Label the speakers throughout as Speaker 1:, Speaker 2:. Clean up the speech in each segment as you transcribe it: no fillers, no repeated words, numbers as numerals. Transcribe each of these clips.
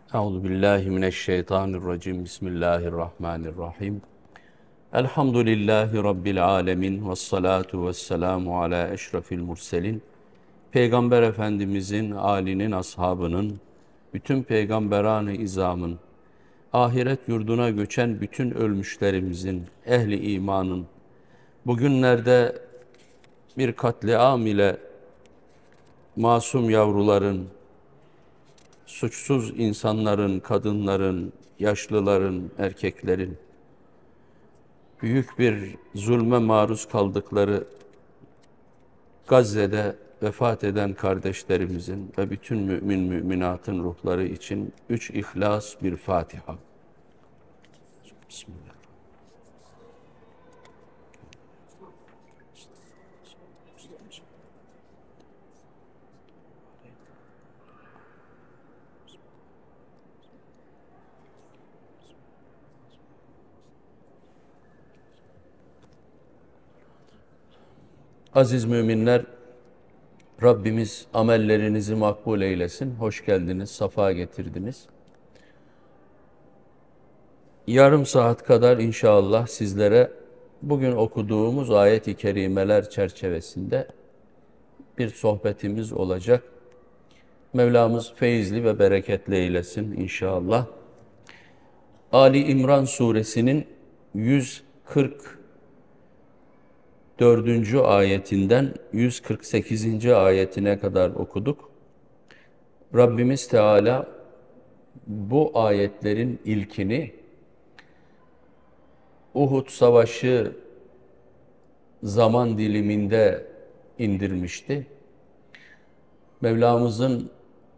Speaker 1: Euzubillahimineşşeytanirracim. Bismillahirrahmanirrahim. Elhamdülillahi Rabbil alemin. Vessalatu vesselamu ala eşrefil murselin. Peygamber Efendimizin, âlinin, ashabının, bütün peygamberan-ı izamın, ahiret yurduna göçen bütün ölmüşlerimizin, ehli imanın, bugünlerde bir katliam ile masum yavruların, suçsuz insanların, kadınların, yaşlıların, erkeklerin büyük bir zulme maruz kaldıkları Gazze'de vefat eden kardeşlerimizin ve bütün mümin müminatın ruhları için 3 İhlas, bir Fatiha. Bismillah. Aziz müminler, Rabbimiz amellerinizi makbul eylesin. Hoş geldiniz, safa getirdiniz. Yarım saat kadar inşallah sizlere bugün okuduğumuz ayet-i kerimeler çerçevesinde bir sohbetimiz olacak. Mevlamız feyizli ve bereketli eylesin inşallah. Ali İmran suresinin 144. ayetinden 148. ayetine kadar okuduk. Rabbimiz Teala bu ayetlerin ilkini Uhud Savaşı zaman diliminde indirmişti. Mevlamızın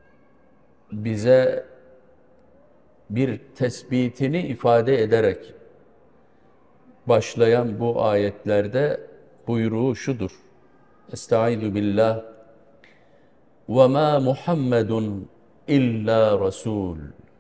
Speaker 1: bize bir tespitini ifade ederek başlayan bu ayetlerde buyruğu şudur. Estaizu billah. وَمَا مُحَمَّدٌ illa Rasul.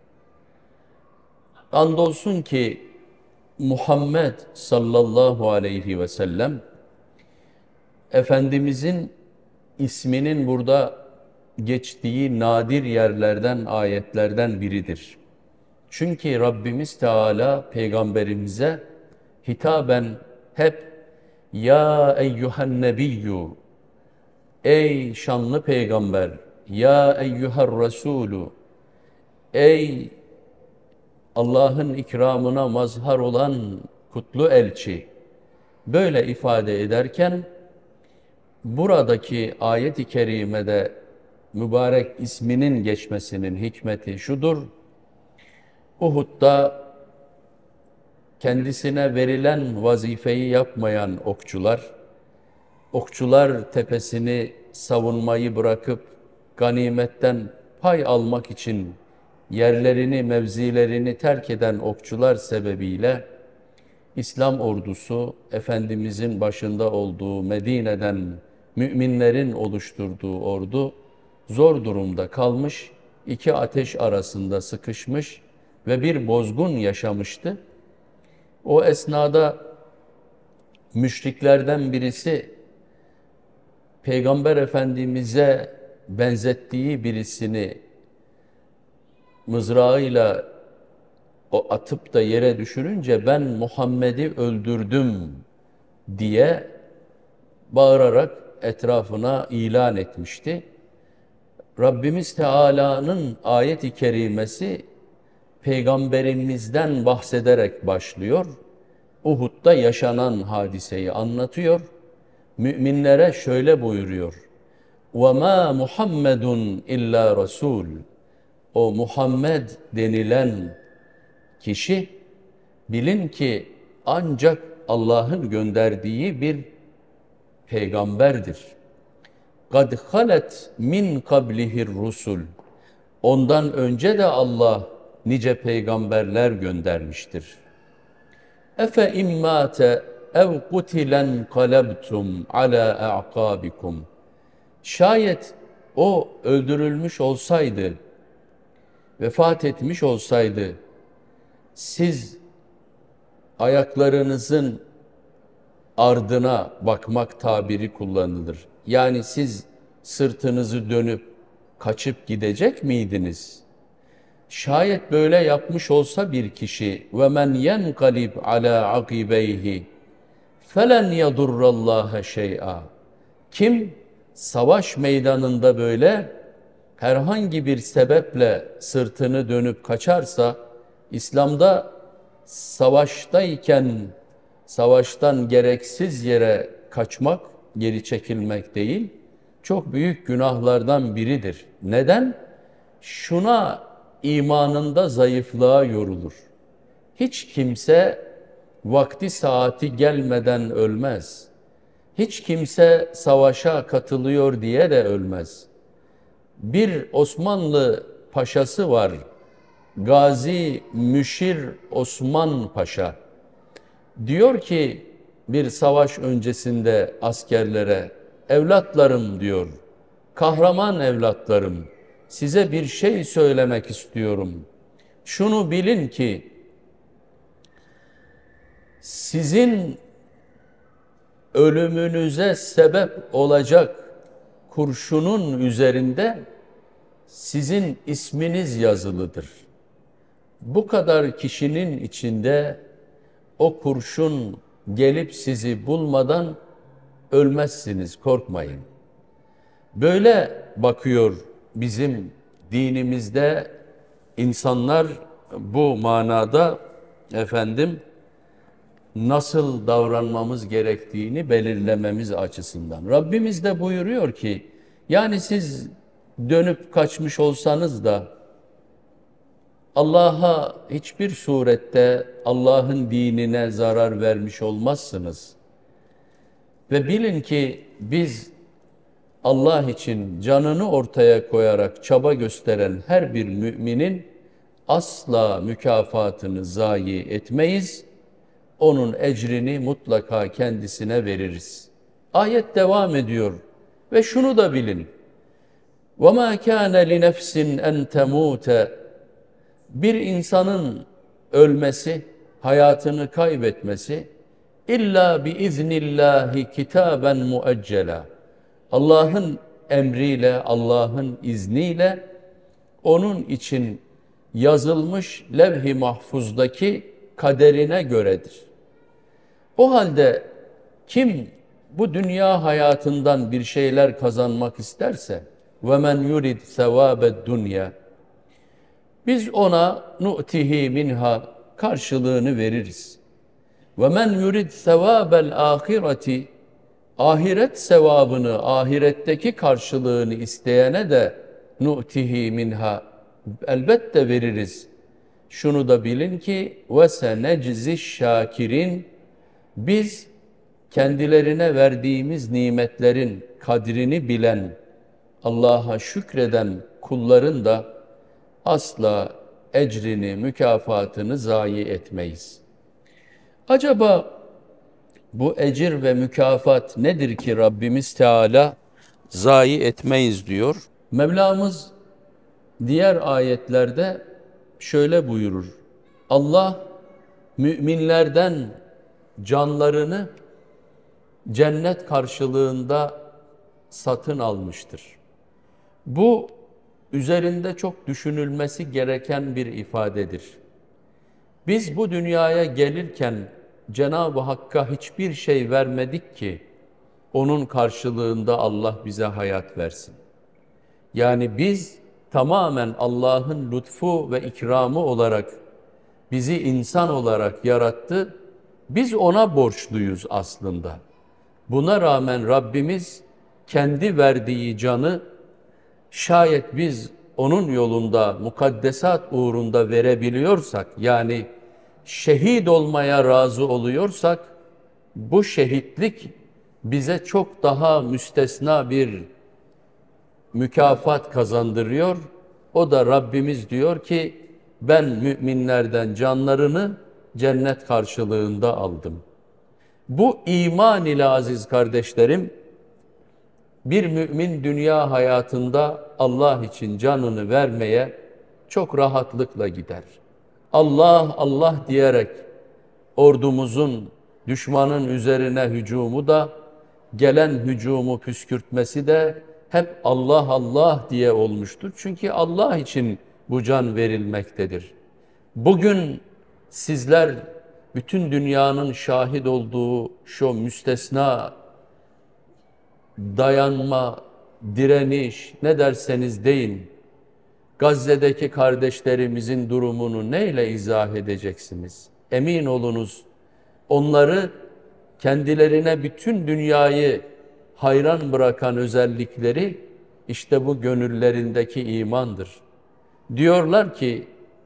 Speaker 1: Andolsun ki Muhammed sallallahu aleyhi ve sellem Efendimizin isminin burada geçtiği nadir yerlerden, ayetlerden biridir. Çünkü Rabbimiz Teala peygamberimize hitaben hep ya eyyühen nebiyyü, ey şanlı peygamber, ya eyyüher resulü, ey Allah'ın ikramına mazhar olan kutlu elçi, böyle ifade ederken buradaki ayet-i kerimede mübarek isminin geçmesinin hikmeti şudur: Uhud'da kendisine verilen vazifeyi yapmayan okçular tepesini savunmayı bırakıp ganimetten pay almak için yerlerini, mevzilerini terk eden okçular sebebiyle İslam ordusu, Efendimizin başında olduğu Medine'den müminlerin oluşturduğu ordu zor durumda kalmış, iki ateş arasında sıkışmış ve bir bozgun yaşamıştı. O esnada müşriklerden birisi Peygamber Efendimiz'e benzettiği birisini mızrağıyla o atıp da yere düşürünce ben Muhammed'i öldürdüm diye bağırarak etrafına ilan etmişti. Rabbimiz Teala'nın ayet-i kerimesi peygamberimizden bahsederek başlıyor. Uhud'da yaşanan hadiseyi anlatıyor. Müminlere şöyle buyuruyor: وَمَا مُحَمَّدٌ illa Rasul. O Muhammed denilen kişi bilin ki ancak Allah'ın gönderdiği bir peygamberdir. قَدْ خَلَتْ مِنْ قَبْلِهِ الرُّسُلُ. Ondan önce de Allah nice peygamberler göndermiştir. Efe immate ev kutilen kalebtum ala a'kabikum. Şayet o öldürülmüş olsaydı, vefat etmiş olsaydı, siz ayaklarınızın ardına bakmak tabiri kullanılır. Yani siz sırtınızı dönüp kaçıp gidecek miydiniz? Şayet böyle yapmış olsa bir kişi ve men yenqalib ala akibeyhi felen yadurrallaha şey'a. Kim savaş meydanında böyle herhangi bir sebeple sırtını dönüp kaçarsa, İslam'da savaştayken savaştan gereksiz yere kaçmak, geri çekilmek değil, çok büyük günahlardan biridir. Neden? Şuna imanında zayıflığa yorulur. Hiç kimse vakti saati gelmeden ölmez. Hiç kimse savaşa katılıyor diye de ölmez. Bir Osmanlı paşası var, Gazi Müşir Osman Paşa. Diyor ki bir savaş öncesinde askerlere, evlatlarım diyor, kahraman evlatlarım, size bir şey söylemek istiyorum. Şunu bilin ki sizin ölümünüze sebep olacak kurşunun üzerinde sizin isminiz yazılıdır. Bu kadar kişinin içinde o kurşun gelip sizi bulmadan ölmezsiniz, korkmayın. Böyle bakıyor bizim dinimizde insanlar bu manada nasıl davranmamız gerektiğini belirlememiz açısından. Rabbimiz de buyuruyor ki, yani siz dönüp kaçmış olsanız da Allah'a hiçbir surette Allah'ın dinine zarar vermiş olmazsınız. Ve bilin ki biz Allah için canını ortaya koyarak çaba gösteren her bir müminin asla mükafatını zayi etmeyiz. Onun ecrini mutlaka kendisine veririz. Ayet devam ediyor ve şunu da bilin. وَمَا كَانَ لِنَفْسٍ اَنْ تَمُوتَ. Bir insanın ölmesi, hayatını kaybetmesi, illa biiznillahi kitaben mueccela. Allah'ın emriyle, Allah'ın izniyle onun için yazılmış levh-i mahfuzdaki kaderine göredir. O halde kim bu dünya hayatından bir şeyler kazanmak isterse وَمَنْ يُرِدْ ثَوَابَ الدُّنْيَا, biz ona nu'tihi minha, karşılığını veririz. وَمَنْ يُرِدْ ثَوَابَ الْآخِرَةِ, ahiret sevabını, ahiretteki karşılığını isteyene de nu'tihi minha, elbette veririz. Şunu da bilin ki وَسَنَجْزِ الشَّاكِرِينَ, biz kendilerine verdiğimiz nimetlerin kadrini bilen, Allah'a şükreden kulların da asla ecrini, mükafatını zayi etmeyiz. Acaba bu ecir ve mükafat nedir ki Rabbimiz Teala zayi etmeyiz diyor? Mevlamız diğer ayetlerde şöyle buyurur. Allah müminlerden canlarını cennet karşılığında satın almıştır. Bu üzerinde çok düşünülmesi gereken bir ifadedir. Biz bu dünyaya gelirken Cenab-ı Hakk'a hiçbir şey vermedik ki onun karşılığında Allah bize hayat versin. Yani biz tamamen Allah'ın lütfu ve ikramı olarak bizi insan olarak yarattı. Biz ona borçluyuz aslında. Buna rağmen Rabbimiz kendi verdiği canı şayet biz onun yolunda, mukaddesat uğrunda verebiliyorsak, yani şehit olmaya razı oluyorsak, bu şehitlik bize çok daha müstesna bir mükafat kazandırıyor. O da Rabbimiz diyor ki, ben müminlerden canlarını cennet karşılığında aldım. Bu iman ile aziz kardeşlerim, bir mümin dünya hayatında Allah için canını vermeye çok rahatlıkla gider. Allah Allah diyerek ordumuzun düşmanın üzerine hücumu da, gelen hücumu püskürtmesi de hep Allah Allah diye olmuştur. Çünkü Allah için bu can verilmektedir. Bugün sizler bütün dünyanın şahit olduğu şu müstesna dayanma, direniş ne derseniz deyin, Gazze'deki kardeşlerimizin durumunu neyle izah edeceksiniz? Emin olunuz, onları kendilerine bütün dünyayı hayran bırakan özellikleri işte bu gönüllerindeki imandır. Diyorlar ki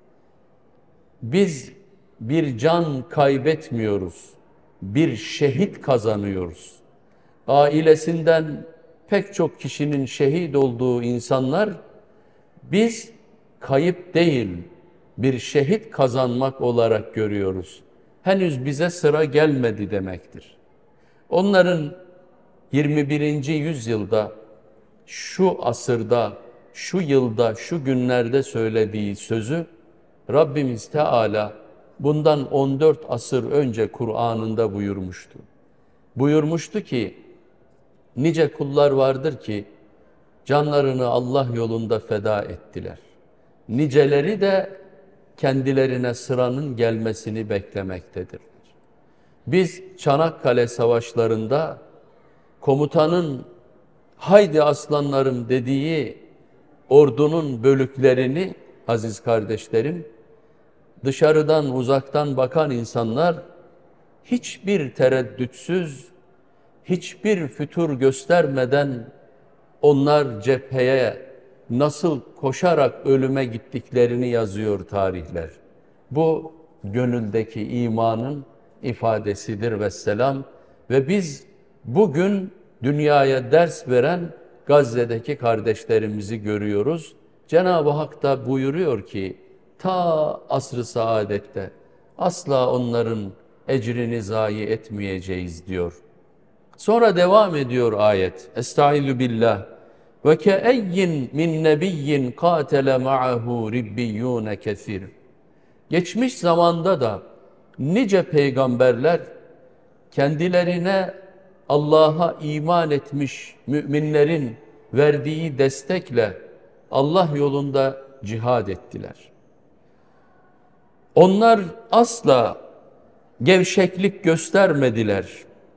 Speaker 1: biz bir can kaybetmiyoruz, bir şehit kazanıyoruz. Ailesinden pek çok kişinin şehit olduğu insanlar, biz kayıp değil, bir şehit kazanmak olarak görüyoruz. Henüz bize sıra gelmedi demektir. Onların 21. yüzyılda, şu asırda, şu yılda, şu günlerde söylediği sözü Rabbimiz Teala bundan 14 asır önce Kur'an'ında buyurmuştu. Buyurmuştu ki, nice kullar vardır ki canlarını Allah yolunda feda ettiler. Niceleri de kendilerine sıranın gelmesini beklemektedirler. Biz Çanakkale savaşlarında komutanın haydi aslanlarım dediği ordunun bölüklerini aziz kardeşlerim, dışarıdan uzaktan bakan insanlar hiçbir tereddütsüz, hiçbir fütur göstermeden onlar cepheye nasıl koşarak ölüme gittiklerini yazıyor tarihler. Bu gönüldeki imanın ifadesidir vesselam. Ve biz bugün dünyaya ders veren Gazze'deki kardeşlerimizi görüyoruz. Cenab-ı Hak da buyuruyor ki ta asr-ı saadette asla onların ecrini zayi etmeyeceğiz diyor. Sonra devam ediyor ayet. Estaizu billah. Ve keeyyin min nebiyyin katele ma'ahu ribbiyyun kesir. Geçmiş zamanda da nice peygamberler kendilerine Allah'a iman etmiş müminlerin verdiği destekle Allah yolunda cihad ettiler. Onlar asla gevşeklik göstermediler.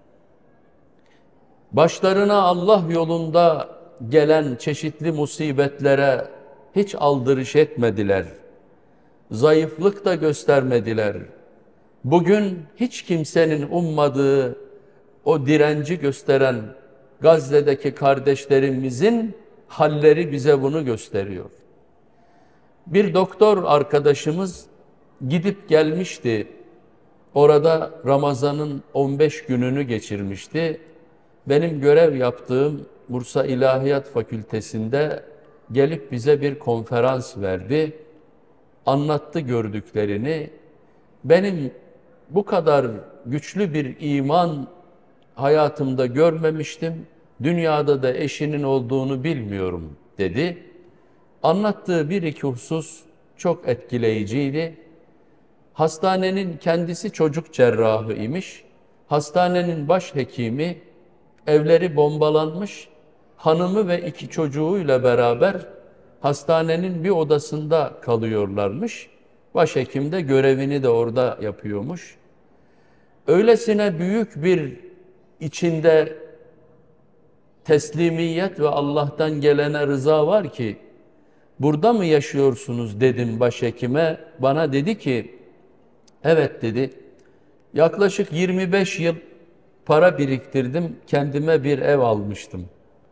Speaker 1: Başlarına Allah yolunda gelen çeşitli musibetlere hiç aldırış etmediler. Zayıflık da göstermediler. Bugün hiç kimsenin ummadığı o direnci gösteren Gazze'deki kardeşlerimizin halleri bize bunu gösteriyor. Bir doktor arkadaşımız gidip gelmişti. Orada Ramazan'ın 15 gününü geçirmişti. Benim görev yaptığım Bursa İlahiyat Fakültesi'nde gelip bize bir konferans verdi. Anlattı gördüklerini. Benim bu kadar güçlü bir iman hayatımda görmemiştim. Dünyada da eşinin olduğunu bilmiyorum dedi. Anlattığı bir iki husus çok etkileyiciydi. Hastanenin kendisi çocuk cerrahı imiş. Hastanenin başhekimi, evleri bombalanmış, hanımı ve 2 çocuğuyla beraber hastanenin bir odasında kalıyorlarmış. Başhekim de görevini de orada yapıyormuş. Öylesine büyük bir içinde teslimiyet ve Allah'tan gelene rıza var ki, burada mı yaşıyorsunuz dedim başhekime. Bana dedi ki, evet dedi, yaklaşık 25 yıl para biriktirdim, kendime bir ev almıştım.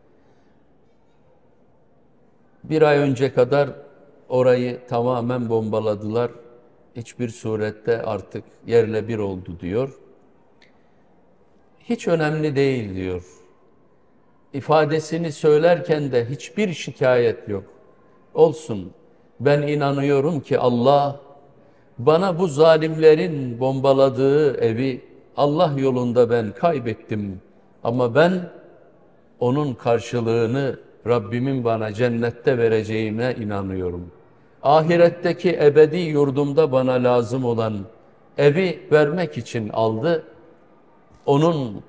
Speaker 1: Bir ay önce kadar orayı tamamen bombaladılar. Hiçbir surette artık yerle bir oldu diyor. Hiç önemli değil diyor. İfadesini söylerken de hiçbir şikayet yok. Olsun, ben inanıyorum ki Allah bana bu zalimlerin bombaladığı evi Allah yolunda ben kaybettim. Ama ben onun karşılığını Rabbimin bana cennette vereceğine inanıyorum. Ahiretteki ebedi yurdumda bana lazım olan evi vermek için aldı. Onun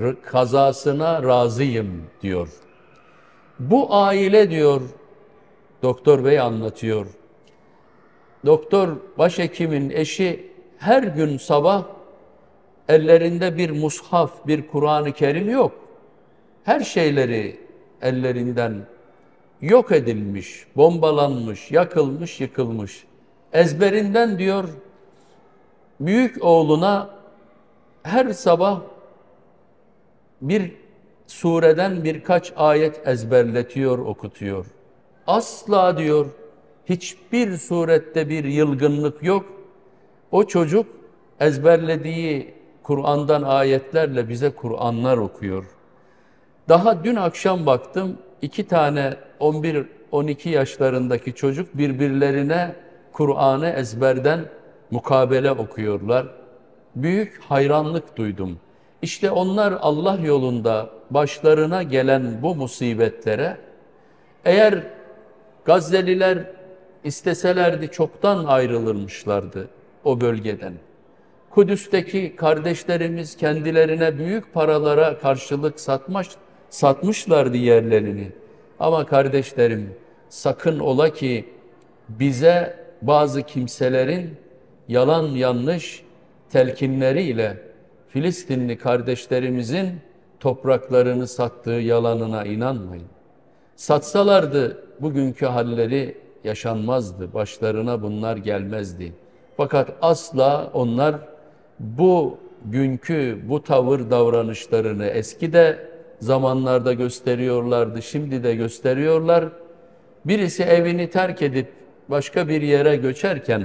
Speaker 1: kazasına razıyım diyor. Bu aile diyor Doktor bey anlatıyor. Doktor başhekimin eşi her gün sabah ellerinde bir mushaf, bir Kur'an-ı Kerim yok. Her şeyleri ellerinden yok edilmiş, bombalanmış, yakılmış, yıkılmış. Ezberinden diyor büyük oğluna her sabah bir sureden birkaç ayet ezberletiyor, okutuyor. Asla diyor hiçbir surette bir yılgınlık yok. O çocuk ezberlediği Kur'an'dan ayetlerle bize Kur'anlar okuyor. Daha dün akşam baktım, 2 tane 11-12 yaşlarındaki çocuk birbirlerine Kur'an'ı ezberden mukabele okuyorlar. Büyük hayranlık duydum. İşte onlar Allah yolunda başlarına gelen bu musibetlere, eğer Gazze'liler isteselerdi çoktan ayrılırmışlardı o bölgeden. Kudüs'teki kardeşlerimiz kendilerine büyük paralara karşılık satmışlardı yerlerini. Ama kardeşlerim, sakın ola ki bize bazı kimselerin yalan yanlış telkinleriyle Filistinli kardeşlerimizin topraklarını sattığı yalanına inanmayın. Satsalardı bugünkü halleri yaşanmazdı, başlarına bunlar gelmezdi. Fakat asla onlar bu günkü bu tavır davranışlarını eski de zamanlarda gösteriyorlardı, şimdi de gösteriyorlar. Birisi evini terk edip başka bir yere göçerken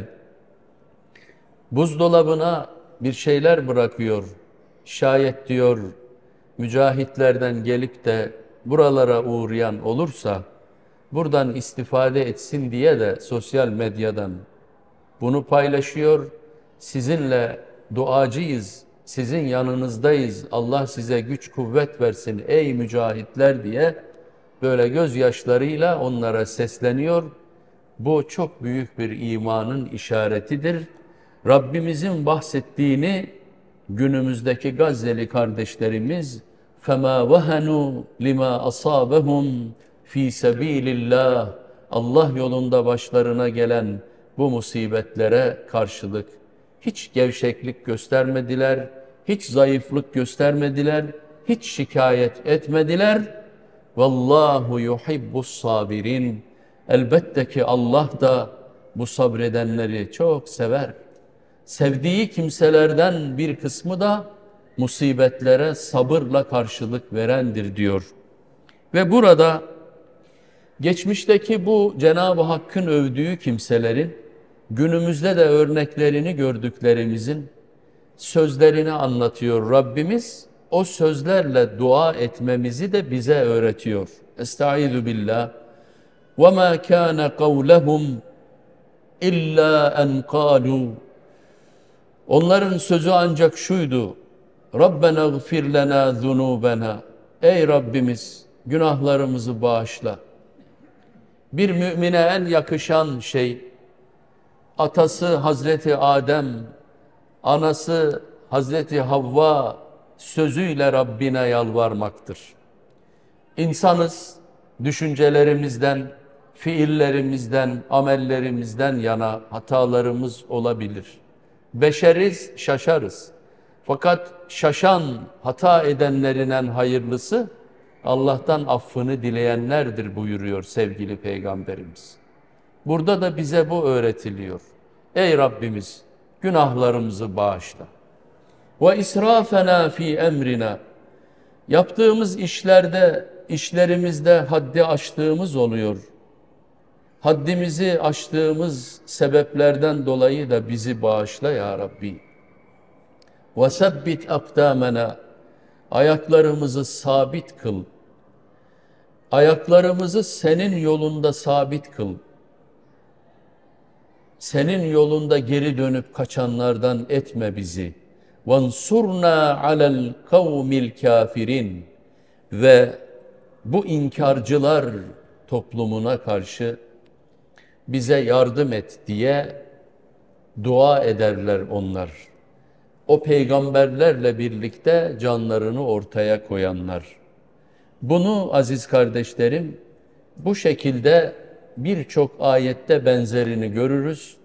Speaker 1: buzdolabına bir şeyler bırakıyor. Şayet diyor mücahitlerden gelip de buralara uğrayan olursa buradan istifade etsin diye de sosyal medyadan bunu paylaşıyor. Sizinle duacıyız, sizin yanınızdayız, Allah size güç kuvvet versin ey mücahitler diye böyle gözyaşlarıyla onlara sesleniyor. Bu çok büyük bir imanın işaretidir. Rabbimizin bahsettiğini günümüzdeki Gazze'li kardeşlerimiz فَمَا وَهَنُوا لِمَا أَصَابَهُمْ ف۪ي سَب۪يلِ اللّٰهِ Allah yolunda başlarına gelen bu musibetlere karşılık hiç gevşeklik göstermediler, hiç zayıflık göstermediler, hiç şikayet etmediler. Vallahu yuhibbus sabirin. Elbette ki Allah da bu sabredenleri çok sever. Sevdiği kimselerden bir kısmı da musibetlere sabırla karşılık verendir diyor. Ve burada geçmişteki bu Cenab-ı Hakk'ın övdüğü kimselerin günümüzde de örneklerini gördüklerimizin sözlerini anlatıyor Rabbimiz. O sözlerle dua etmemizi de bize öğretiyor. Estaizu billah. وَمَا كَانَ قَوْلَهُمْ اِلَّا اَنْ قَالُوا Onların sözü ancak şuydu. Rabbena gfir lena zunubena. Ey Rabbimiz günahlarımızı bağışla. Bir mümine en yakışan şey, atası Hazreti Adem, anası Hazreti Havva sözüyle Rabbine yalvarmaktır. İnsanız, düşüncelerimizden, fiillerimizden, amellerimizden yana hatalarımız olabilir. Beşeriz, şaşarız. Fakat şaşan, hata edenlerin en hayırlısı Allah'tan affını dileyenlerdir buyuruyor sevgili Peygamberimiz. Burada da bize bu öğretiliyor. Ey Rabbimiz günahlarımızı bağışla. Ve israfena fi emrina. Yaptığımız işlerimizde haddi aştığımız oluyor. Haddimizi aştığımız sebeplerden dolayı da bizi bağışla ya Rabbi. Ve sebbit akdamena. Ayaklarımızı sabit kıl. Ayaklarımızı senin yolunda sabit kıl. Senin yolunda geri dönüp kaçanlardan etme bizi. وَانْصُرْنَا عَلَى الْقَوْمِ الْكَافِرِينَ Ve bu inkarcılar toplumuna karşı bize yardım et diye dua ederler onlar. O peygamberlerle birlikte canlarını ortaya koyanlar. Bunu aziz kardeşlerim bu şekilde birçok ayette benzerini görürüz.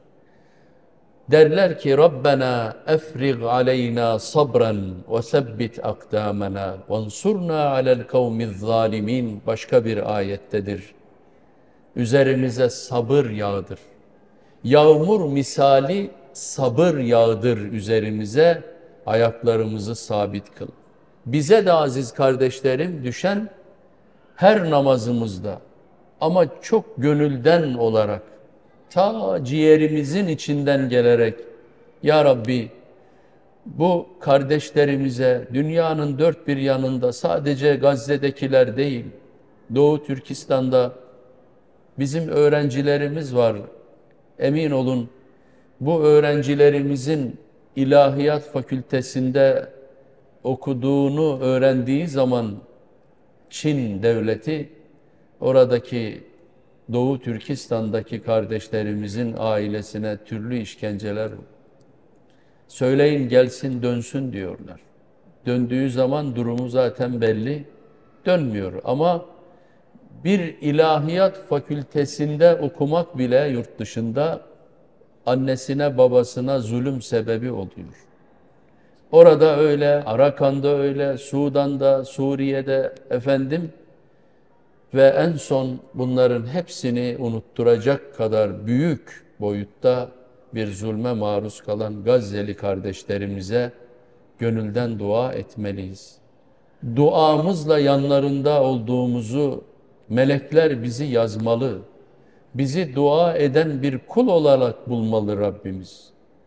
Speaker 1: Derler ki Rabbena efrig aleyna sabran ve sebbit akdamena ve ansurna alel kavmiz zalimin. Başka bir ayettedir. Üzerimize sabır yağdır. Yağmur misali sabır yağdır üzerimize, ayaklarımızı sabit kıl. Bize de aziz kardeşlerim düşen her namazımızda ama çok gönülden olarak, ta ciğerimizin içinden gelerek, Ya Rabbi bu kardeşlerimize dünyanın dört bir yanında, sadece Gazze'dekiler değil, Doğu Türkistan'da bizim öğrencilerimiz var. Emin olun bu öğrencilerimizin ilahiyat fakültesinde okuduğunu öğrendiği zaman Çin devleti oradaki Doğu Türkistan'daki kardeşlerimizin ailesine türlü işkenceler, söyleyin gelsin dönsün diyorlar. Döndüğü zaman durumu zaten belli, dönmüyor ama bir ilahiyat fakültesinde okumak bile yurt dışında annesine babasına zulüm sebebi oluyor. Orada öyle, Arakan'da öyle, Sudan'da, Suriye'de efendim ve en son bunların hepsini unutturacak kadar büyük boyutta bir zulme maruz kalan Gazze'li kardeşlerimize gönülden dua etmeliyiz. Duamızla yanlarında olduğumuzu melekler bizi yazmalı. Bizi dua eden bir kul olarak bulmalı Rabbimiz.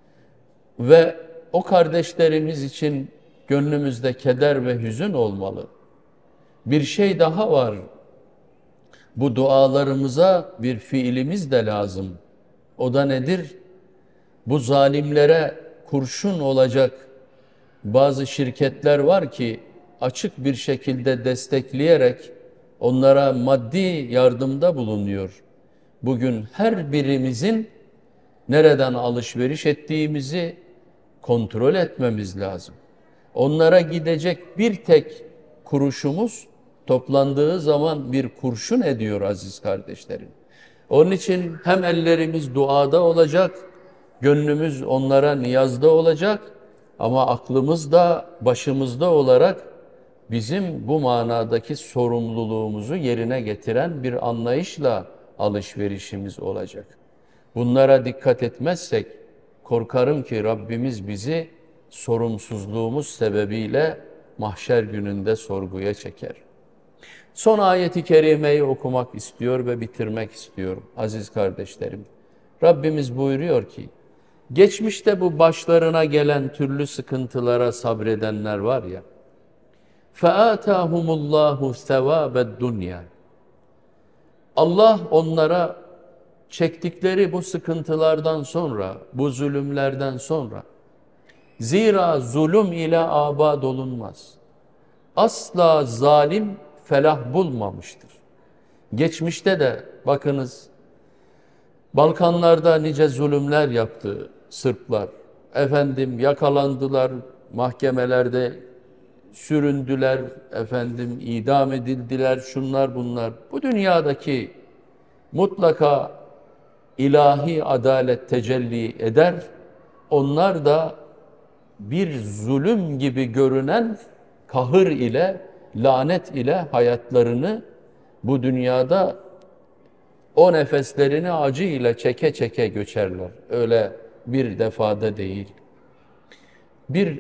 Speaker 1: Ve o kardeşlerimiz için gönlümüzde keder ve hüzün olmalı. Bir şey daha var. Bu dualarımıza bir fiilimiz de lazım. O da nedir? Bu zalimlere kurşun olacak bazı şirketler var ki açık bir şekilde destekleyerek onlara maddi yardımda bulunuyor. Bugün her birimizin nereden alışveriş ettiğimizi kontrol etmemiz lazım. Onlara gidecek bir tek kuruşumuz toplandığı zaman bir kurşun ediyor aziz kardeşlerim. Onun için hem ellerimiz duada olacak, gönlümüz onlara niyazda olacak ama aklımız da başımızda olarak bizim bu manadaki sorumluluğumuzu yerine getiren bir anlayışla alışverişimiz olacak. Bunlara dikkat etmezsek korkarım ki Rabbimiz bizi sorumsuzluğumuz sebebiyle mahşer gününde sorguya çeker. Son ayeti kerimeyi okumak istiyor ve bitirmek istiyorum aziz kardeşlerim. Rabbimiz buyuruyor ki, geçmişte bu başlarına gelen türlü sıkıntılara sabredenler var ya, فَآتَاهُمُ اللّٰهُ ثَوَابَ الدُّنْيَا. Allah onlara çektikleri bu sıkıntılardan sonra, bu zulümlerden sonra, zira zulüm ile abad olunmaz. Asla zalim felah bulmamıştır. Geçmişte de bakınız, Balkanlarda nice zulümler yaptı Sırplar. Efendim yakalandılar, mahkemelerde süründüler, efendim idam edildiler, şunlar bunlar. Bu dünyadaki mutlaka ilahi adalet tecelli eder. Onlar da bir zulüm gibi görünen kahır ile, lanet ile hayatlarını bu dünyada o nefeslerini acı ile çeke çeke göçerler. Öyle bir defada değil. Bir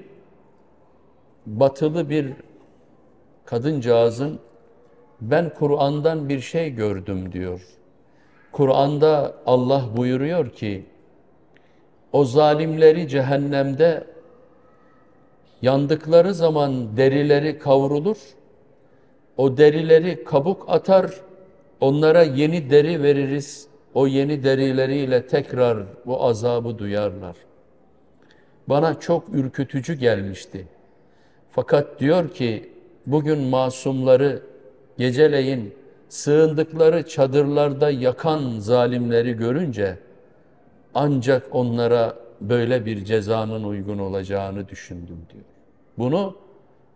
Speaker 1: batılı bir kadıncağızın ben Kur'an'dan bir şey gördüm diyor. Kur'an'da Allah buyuruyor ki o zalimleri cehennemde yandıkları zaman derileri kavrulur, o derileri kabuk atar, onlara yeni deri veririz, o yeni derileriyle tekrar bu azabı duyarlar. Bana çok ürkütücü gelmişti. Fakat diyor ki bugün masumları geceleyin sığındıkları çadırlarda yakan zalimleri görünce ancak onlara böyle bir cezanın uygun olacağını düşündüm diyor. Bunu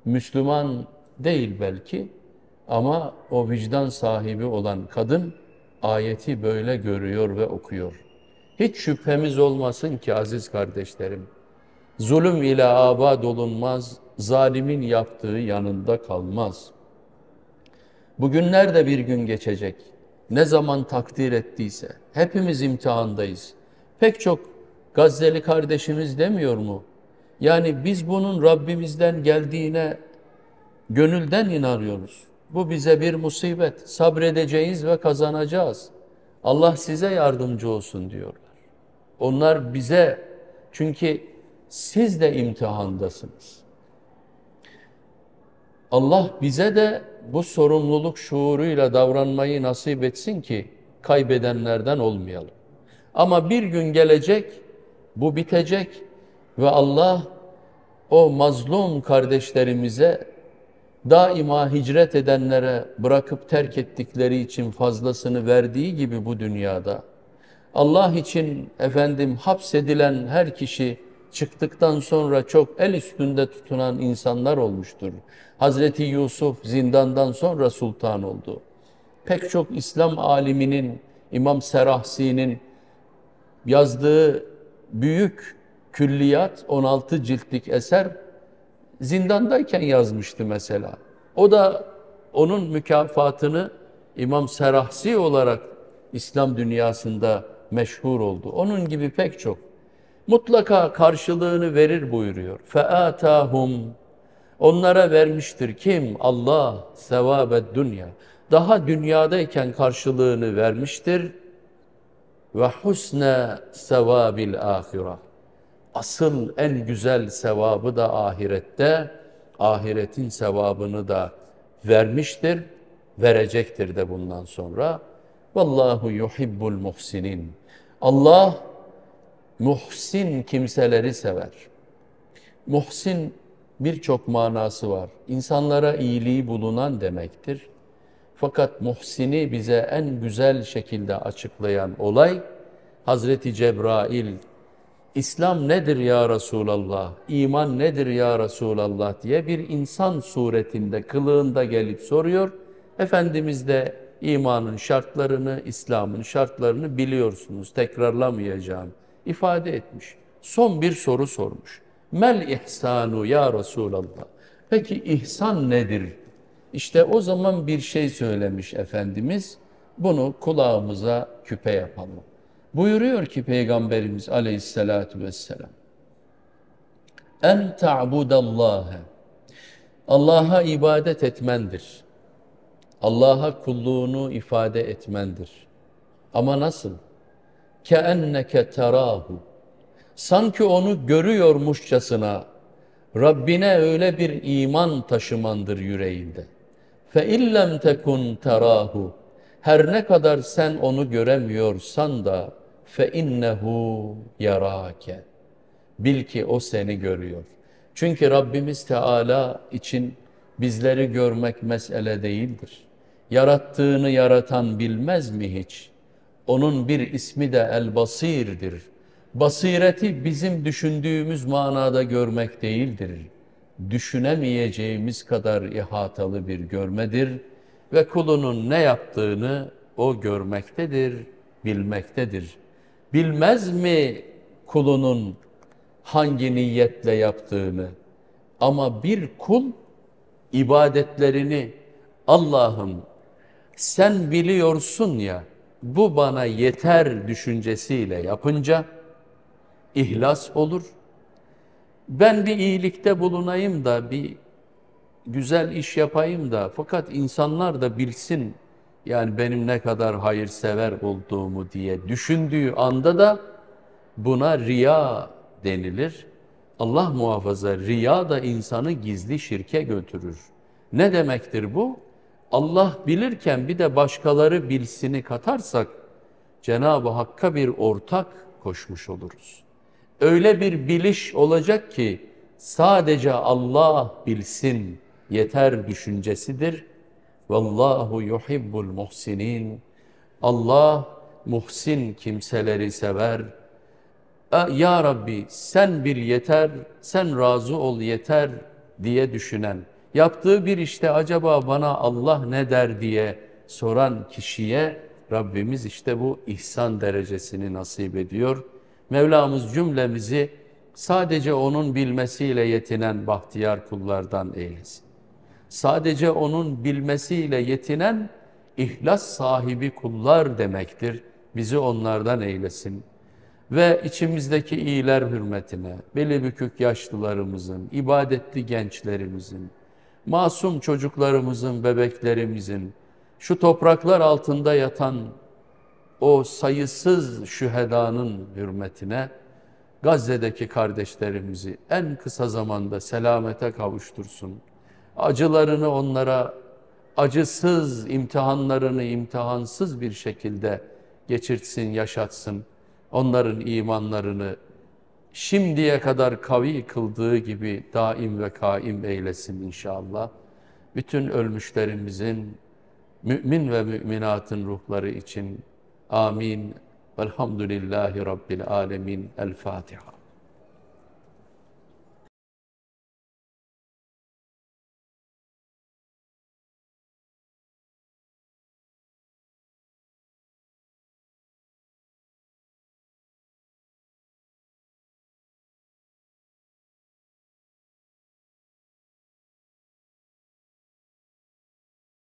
Speaker 1: Müslüman değil belki ama o vicdan sahibi olan kadın ayeti böyle görüyor ve okuyor. Hiç şüphemiz olmasın ki aziz kardeşlerim, zulüm ile abad olunmaz, zalimin yaptığı yanında kalmaz. Bugünler de bir gün geçecek. Ne zaman takdir ettiyse. Hepimiz imtihandayız. Pek çok Gazze'li kardeşimiz demiyor mu? Yani biz bunun Rabbimizden geldiğine gönülden inanıyoruz. Bu bize bir musibet. Sabredeceğiz ve kazanacağız. Allah size yardımcı olsun diyorlar. Onlar bize, çünkü siz de imtihandasınız. Allah bize de bu sorumluluk şuuruyla davranmayı nasip etsin ki kaybedenlerden olmayalım. Ama bir gün gelecek, bu bitecek ve Allah o mazlum kardeşlerimize, daima hicret edenlere bırakıp terk ettikleri için fazlasını verdiği gibi bu dünyada, Allah için hapsedilen her kişi çıktıktan sonra çok el üstünde tutunan insanlar olmuştur. Hazreti Yusuf zindandan sonra sultan oldu. Pek çok İslam aliminin, İmam Serahsi'nin yazdığı büyük külliyat, 16 ciltlik eser zindandayken yazmıştı mesela. O da onun mükafatını İmam Serahsi olarak İslam dünyasında meşhur oldu. Onun gibi pek çok. Mutlaka karşılığını verir buyuruyor. فَآتَاهُمْ Onlara vermiştir. Kim? Allah. Sevâbed dünya. Daha dünyadayken karşılığını vermiştir. Ve husne sevabil ahira. Asıl en güzel sevabı da ahirette, ahiretin sevabını da vermiştir, verecektir de bundan sonra. Vallahu yuhibbul muhsinin. Allah muhsin kimseleri sever. Muhsin birçok manası var. İnsanlara iyiliği bulunan demektir. Fakat muhsini bize en güzel şekilde açıklayan olay, Hazreti Cebrail, İslam nedir ya Resulallah, iman nedir ya Resulallah diye bir insan suretinde, kılığında gelip soruyor. Efendimiz de imanın şartlarını, İslam'ın şartlarını biliyorsunuz, tekrarlamayacağım ifade etmiş. Son bir soru sormuş. Mel ihsanu ya Resulallah. Peki ihsan nedir? İşte o zaman bir şey söylemiş Efendimiz. Bunu kulağımıza küpe yapalım. Buyuruyor ki Peygamberimiz aleyhissalatu vesselam, en ta'budallâhe, Allah'a ibadet etmendir. Allah'a kulluğunu ifade etmendir. Ama nasıl? Keenneke terahu, sanki onu görüyormuşçasına Rabbine öyle bir iman taşımandır yüreğinde. Fe illem tekun terahu, her ne kadar sen onu göremiyorsan da fe innehu yarake, bil ki o seni görüyor. Çünkü Rabbimiz Teala için bizleri görmek mesele değildir. Yarattığını yaratan bilmez mi hiç? Onun bir ismi de El-Basir'dir. Basireti bizim düşündüğümüz manada görmek değildir. Düşünemeyeceğimiz kadar ihatalı bir görmedir ve kulunun ne yaptığını o görmektedir, bilmektedir. Bilmez mi kulunun hangi niyetle yaptığını? Ama bir kul ibadetlerini Allah'ım sen biliyorsun ya, bu bana yeter düşüncesiyle yapınca ihlas olur. Ben bir iyilikte bulunayım da, bir güzel iş yapayım da, fakat insanlar da bilsin yani benim ne kadar hayırsever olduğumu diye düşündüğü anda da buna riya denilir. Allah muhafaza, riya da insanı gizli şirke götürür. Ne demektir bu? Allah bilirken bir de başkaları bilsini katarsak Cenab-ı Hakk'a bir ortak koşmuş oluruz. Öyle bir biliş olacak ki sadece Allah bilsin yeter düşüncesidir. Vallahu yuhibbul muhsinin. Allah muhsin kimseleri sever. Ya Rabbi sen bil yeter, sen razı ol yeter diye düşünen, yaptığı bir işte acaba bana Allah ne der diye soran kişiye Rabbimiz işte bu ihsan derecesini nasip ediyor. Mevlamız cümlemizi sadece onun bilmesiyle yetinen bahtiyar kullardan eylesin. Sadece onun bilmesiyle yetinen ihlas sahibi kullar demektir. Bizi onlardan eylesin. Ve içimizdeki iyiler hürmetine, beli bükük yaşlılarımızın, ibadetli gençlerimizin, masum çocuklarımızın, bebeklerimizin, şu topraklar altında yatan o sayısız şühedanın hürmetine Gazze'deki kardeşlerimizi en kısa zamanda selamete kavuştursun. Acılarını onlara, acısız imtihanlarını imtihansız bir şekilde geçirtsin, yaşatsın. Onların imanlarını şimdiye kadar kavi kıldığı gibi daim ve kaim eylesin inşallah. Bütün ölmüşlerimizin, mümin ve müminatın ruhları için amin. Velhamdülillahi Rabbil alemin. El Fatiha.